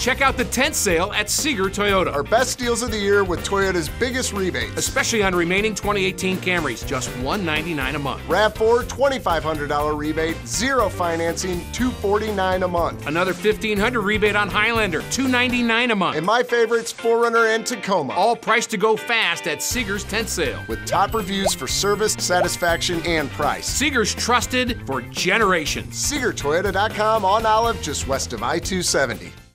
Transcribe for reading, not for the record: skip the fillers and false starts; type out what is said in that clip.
Check out the tent sale at Seeger Toyota. Our best deals of the year with Toyota's biggest rebates. Especially on remaining 2018 Camrys, just $199 a month. RAV4, $2,500 rebate, zero financing, $249 a month. Another $1,500 rebate on Highlander, $299 a month. And my favorites, 4Runner and Tacoma. All priced to go fast at Seeger's tent sale. With top reviews for service, satisfaction, and price. Seeger's trusted for generations. SeegerToyota.com on Olive, just west of I-270.